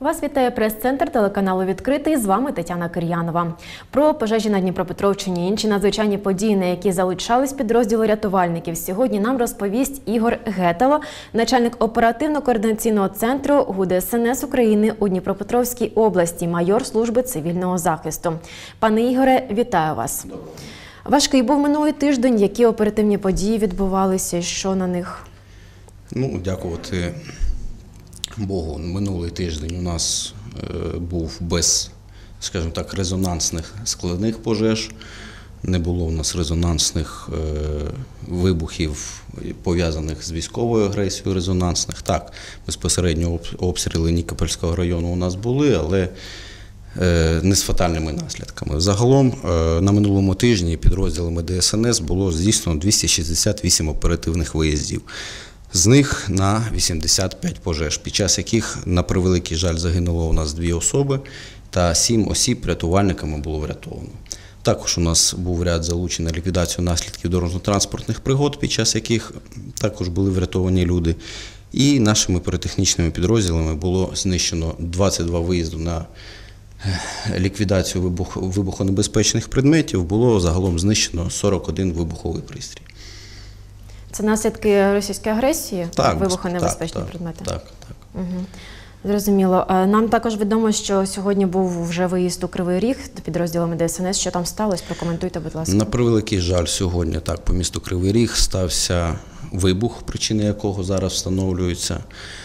Вас вітає прес-центр телеканалу «Відкритий». З вами Тетяна Кир'янова. Про пожежі на Дніпропетровщині і інші надзвичайні події, на які залучались підрозділи рятувальників, сьогодні нам розповість Ігор Гетало, начальник оперативно-координаційного центру ГУ ДСНС України у Дніпропетровській області, майор служби цивільного захисту. Пане Ігоре, вітаю вас. Важкий був минулий тиждень. Які оперативні події відбувалися і що на них? Дякувати Богу, минулий тиждень у нас був без, скажімо так, резонансних складних пожеж. Не було у нас резонансних вибухів, пов'язаних з військовою агресією, резонансних. Так, безпосередньо обстріли Нікопольського району у нас були, але не з фатальними наслідками. Загалом на минулому тижні підрозділами ДСНС було здійснено 268 оперативних виїздів. З них на 85 пожеж, під час яких, на превеликий жаль, загинуло у нас 2 особи та 7 осіб рятувальниками було врятовано. Також у нас був ряд залучень на ліквідацію наслідків дорожньо-транспортних пригод, під час яких також були врятовані люди. І нашими піротехнічними підрозділами було знищено 22 виїзди на ліквідацію вибухонебезпечних предметів, було загалом знищено 41 вибуховий пристрій. Це наслідки російської агресії? Так, вибухонебезпечні предмети? Так. Угу. Зрозуміло. Нам також відомо, що сьогодні був вже виїзд у Кривий Ріг підрозділами ДСНС. Що там сталося? Прокоментуйте, будь ласка. На превеликий жаль, сьогодні по місту Кривий Ріг стався вибух, причини якого зараз встановлюються.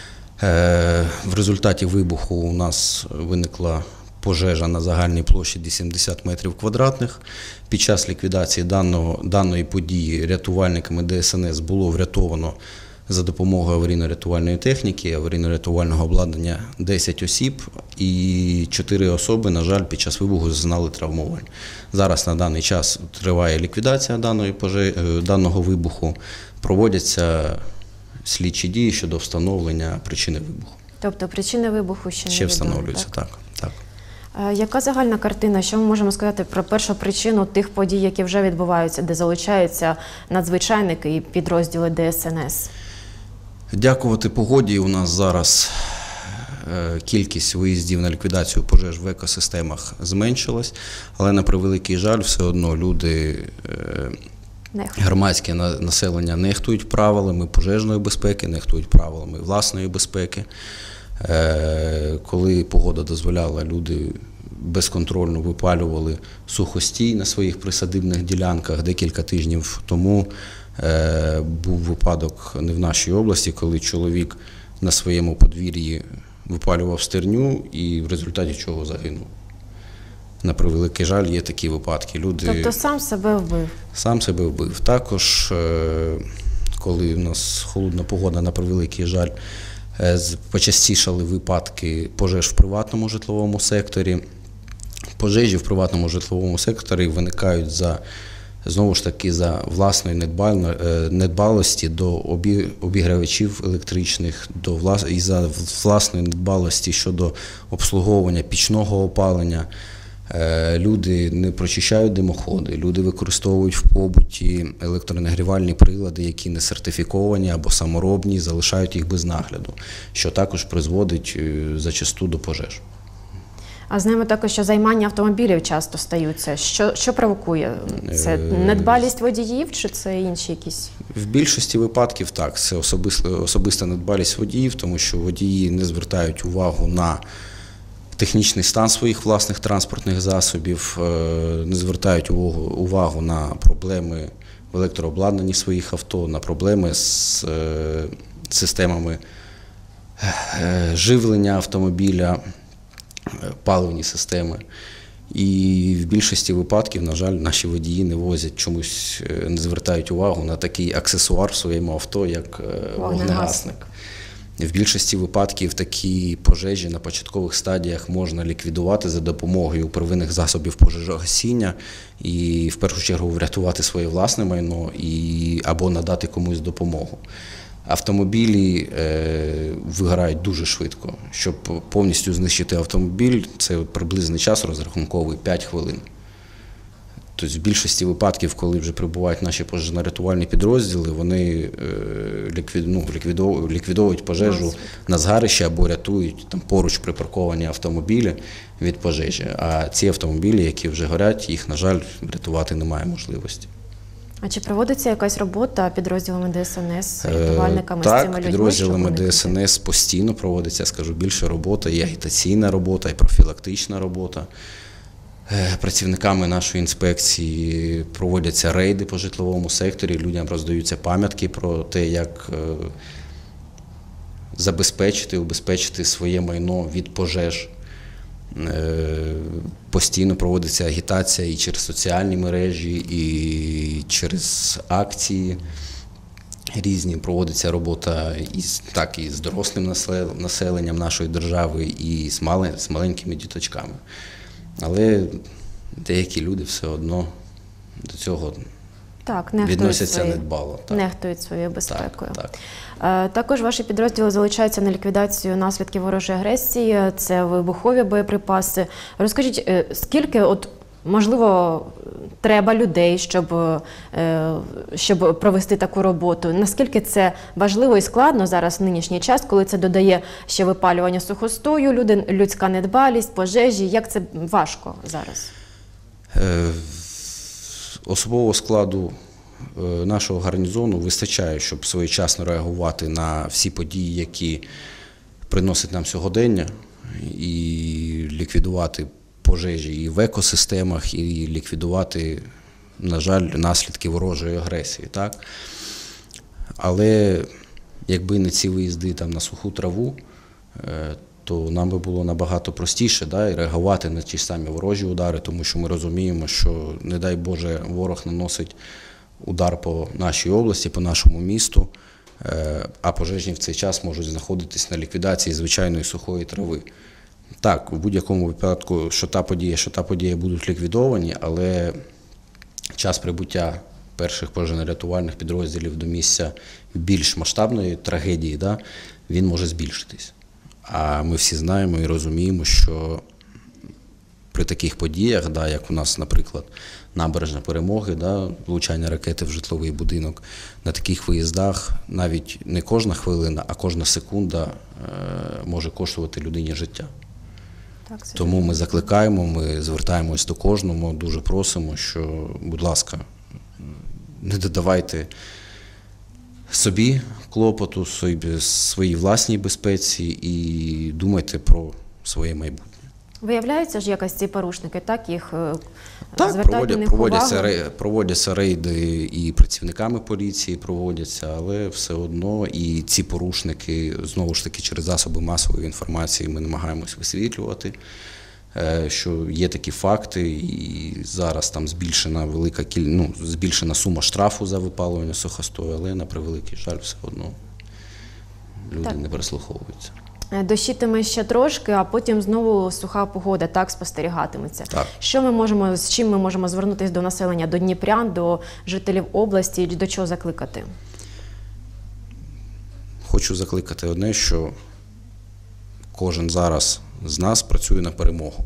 В результаті вибуху у нас виникла пожежа на загальній площі 70 метрів квадратних. Під час ліквідації даної події рятувальниками ДСНС було врятовано за допомогою аварійно-рятувальної техніки, аварійно-рятувального обладнання 10 осіб і 4 особи, на жаль, під час вибуху зазнали травмувань. Зараз на даний час триває ліквідація даного вибуху, проводяться слідчі дії щодо встановлення причини вибуху. Тобто причини вибуху ще не відомі? Ще встановлюються, так. Яка загальна картина? Що ми можемо сказати про першу причину тих подій, які вже відбуваються, де залучаються надзвичайники і підрозділи ДСНС? Дякувати погоді, у нас зараз кількість виїздів на ліквідацію пожеж в екосистемах зменшилась, але на превеликий жаль, все одно люди, громадське населення нехтують правилами пожежної безпеки, нехтують правилами власної безпеки. Коли погода дозволяла, люди безконтрольно випалювали сухостій на своїх присадибних ділянках. Декілька тижнів тому був випадок не в нашій області, коли чоловік на своєму подвір'ї випалював стерню і в результаті чого загинув. На превеликий жаль, є такі випадки. Тобто сам себе вбив? Сам себе вбив. Також, коли у нас холодна погода, на превеликий жаль, почастішали випадки пожеж в приватному житловому секторі. Пожежі в приватному житловому секторі виникають знову ж таки за власної недбалості до обігрівачів електричних і за власної недбалості щодо обслуговування пічного опалення. Люди не прочищають димоходи, люди використовують в побуті електронагрівальні прилади, які не сертифіковані або саморобні, залишають їх без нагляду, що також призводить зачасту до пожеж. А знаємо також, що займання автомобілів часто стаються. Що провокує? Це недбалість водіїв чи це інші якісь? В більшості випадків так, це особиста недбалість водіїв, тому що водії не звертають увагу на технічний стан своїх власних транспортних засобів, не звертають увагу на проблеми в електрообладнанні своїх авто, на проблеми з системами живлення автомобіля, паливні системи. І в більшості випадків, на жаль, наші водії не звертають увагу на такий аксесуар в своєму авто, як вогнегасник. В більшості випадків такі пожежі на початкових стадіях можна ліквідувати за допомогою первинних засобів пожежогасіння і в першу чергу врятувати своє власне майно або надати комусь допомогу. Автомобілі вигорають дуже швидко. Щоб повністю знищити автомобіль, це приблизний час розрахунковий 5 хвилин. Тобто в більшості випадків, коли вже прибувають наші пожежно-рятувальні підрозділи, вони ліквідовують пожежу на згарищі або рятують там поруч припарковані автомобілі від пожежі. А ці автомобілі, які вже горять, їх, на жаль, врятувати немає можливості. А чи проводиться якась робота підрозділами ДСНС, рятувальниками з цими людьми? Так, підрозділами ДСНС постійно проводиться, скажу більше, робота, і агітаційна робота, і профілактична робота. Працівниками нашої інспекції проводяться рейди по житловому секторі, людям роздаються пам'ятки про те, як убезпечити своє майно від пожеж. Постійно проводиться агітація і через соціальні мережі, і через акції різні. Проводиться робота і з дорослим населенням нашої держави, і з маленькими діточками. Але деякі люди все одно до цього відносяться недбало. Нехтують своєю безпекою. Так. Також ваші підрозділи залучаються на ліквідацію наслідків ворожої агресії, це вибухові боєприпаси. Розкажіть, скільки, можливо, треба людей, щоб провести таку роботу? Наскільки це важливо і складно зараз в нинішній час, коли це додає ще випалювання сухостою, людська недбалість, пожежі? Як це важко зараз? Особового складу нашого гарнізону вистачає, щоб своєчасно реагувати на всі події, які приносять нам сьогодення, і ліквідувати пожежі і в екосистемах, і ліквідувати, на жаль, наслідки ворожої агресії. Так? Але якби не ці виїзди на суху траву, то нам би було набагато простіше і реагувати на ті самі ворожі удари, тому що ми розуміємо, що, не дай Боже, ворог наносить удар по нашій області, по нашому місту, а пожежні в цей час можуть знаходитись на ліквідації звичайної сухої трави. Так, в будь-якому випадку, що та подія будуть ліквідовані, але час прибуття перших пожежно-рятувальних підрозділів до місця більш масштабної трагедії, він може збільшитись. А ми всі знаємо і розуміємо, що при таких подіях, як у нас, наприклад, набережна Перемоги, влучання ракети в житловий будинок, на таких виїздах навіть не кожна хвилина, а кожна секунда може коштувати людині життя. Тому ми закликаємо, ми звертаємось до кожного, дуже просимо, що, будь ласка, не додавайте собі клопоту, своїй власній безпеці і думайте про своє майбутнє. Виявляються ж якось ці порушники, їх звертають на них увагу? Проводяться рейди і працівниками поліції проводяться, але все одно і ці порушники, знову ж таки, через засоби масової інформації ми намагаємось висвітлювати, що є такі факти, і зараз там збільшена сума штрафу за випалювання сухостою, але, на превеликий жаль, все одно люди не прислуховуються. Дощитиме ще трошки, а потім знову суха погода спостерігатиметься. Так. З чим ми можемо звернутися до населення, до дніпрян, до жителів області, до чого закликати? Хочу закликати одне, що кожен зараз з нас працює на перемогу.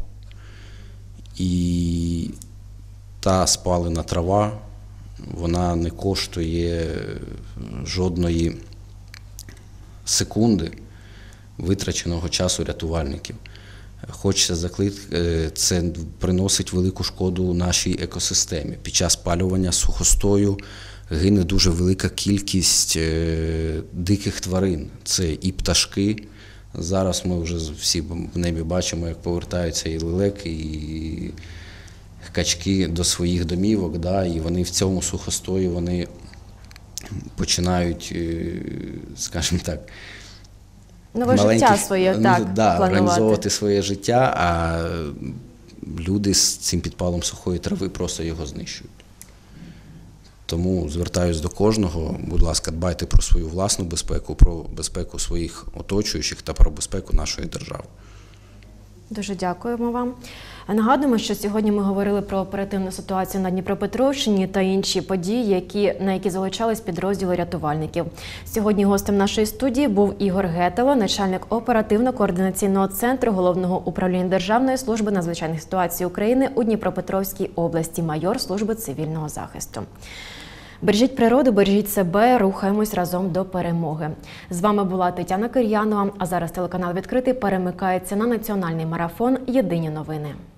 І та спалена трава, вона не коштує жодної секунди витраченого часу рятувальників. Хочеться закликати, це приносить велику шкоду нашій екосистемі. Під час спалювання сухостою гине дуже велика кількість диких тварин. Це і пташки. Зараз ми вже всі в небі бачимо, як повертаються і лелеки, і качки до своїх домівок, і вони в цьому сухостої вони починають, скажімо так, життя своє планувати. Організовувати своє життя, а люди з цим підпалом сухої трави просто його знищують. Тому звертаюсь до кожного, будь ласка, дбайте про свою власну безпеку, про безпеку своїх оточуючих та про безпеку нашої держави. Дуже дякуємо вам. Нагадуємо, що сьогодні ми говорили про оперативну ситуацію на Дніпропетровщині та інші події, на які залучались підрозділи рятувальників. Сьогодні гостем нашої студії був Ігор Гетало, начальник оперативно-координаційного центру Головного управління Державної служби надзвичайних ситуацій України у Дніпропетровській області, майор служби цивільного захисту. Бережіть природу, бережіть себе, рухаємось разом до перемоги. З вами була Тетяна Кир'янова, а зараз телеканал «Відкритий» перемикається на національний марафон «Єдині новини».